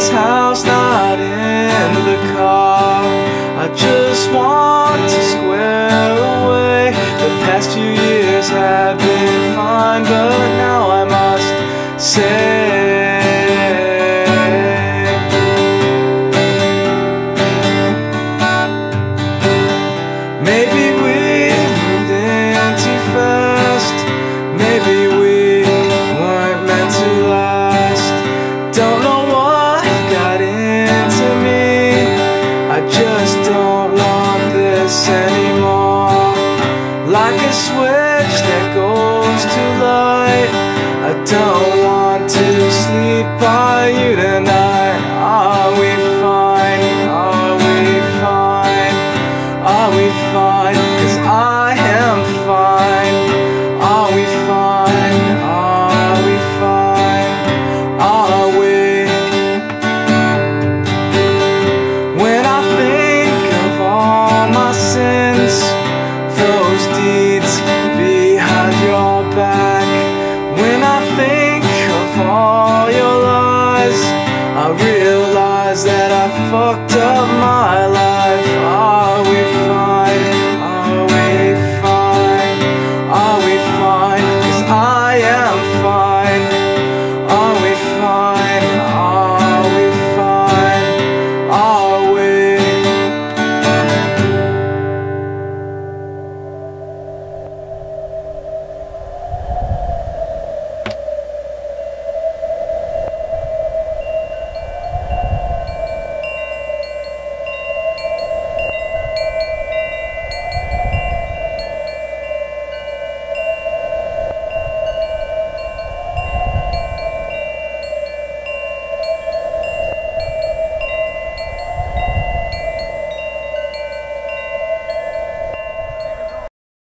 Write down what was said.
this house, not in the car. I just want to square away. The past few years have been fine, but now I must say, maybe we moved in too fast. Maybe we weren't meant to last. Don't know what got into me. I just don't want this anymore. Like a switch that goes to light. I don't want to sleep by you tonight.